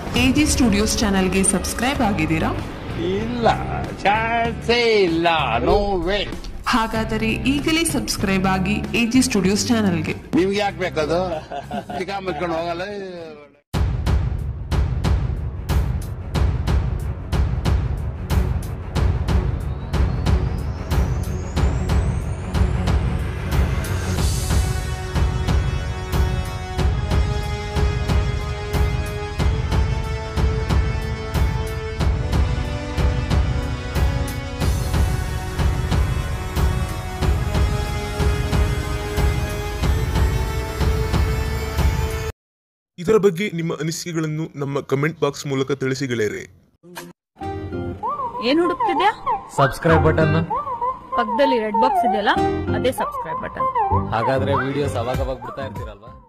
AG studios ಚಾನೆಲ್ಗೆ subscribe ಆಗಿದ್ದೀರಾ? ಇಲ್ಲ, ಚಾನ್ಸೇ ಇಲ್ಲ. No way. ಹಾಗಾದರೆ ಈಗಲೇ ಸಬ್ಸ್ಕ್ರೈಬ್ ಆಗಿ ಎಜಿ ಸ್ಟುಡಿಯೋಸ್ ಚಾನೆಲ್ಗೆ. ನಿಮ್ಗೆ ಯಾಕೆ ಬೇಕದು? ಮುಚ್ಕೊಂಡು ಹೋಗಲ್ಲ. ಇದರ ಬಗ್ಗೆ ನಿಮ್ಮ ಅನಿಸಿಕೆಗಳನ್ನು ನಮ್ಮ ಕಮೆಂಟ್ ಬಾಕ್ಸ್ ಮೂಲಕ ತಿಳಿಸಿ ಗೆಳೆಯರೆ. ಏನ್ ಹುಡುಕ್ತಿದ್ಯಾ? Subscribe button. ಪಕ್ಕದಲ್ಲಿ ರೆಡ್ ಬಾಕ್ಸ್ ಇದೆಯಲ್ಲ, ಅದೇ ಸಬ್ಸ್ಕ್ರೈಬ್ ಬಟನ್. ಹಾಗಾದ್ರೆ ವಿಡಿಯೋಸ್ ಅವಾಗ ಬಿಡ್ತಾ ಇರ್ತೀರಲ್ವಾ?